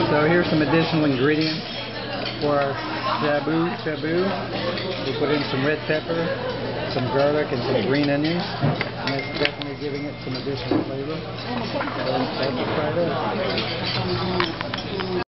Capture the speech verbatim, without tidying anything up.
So here's some additional ingredients for our Shabu Shabu. We put in some red pepper, some garlic, and some green onions. And that's definitely giving it some additional flavor. So let's try this.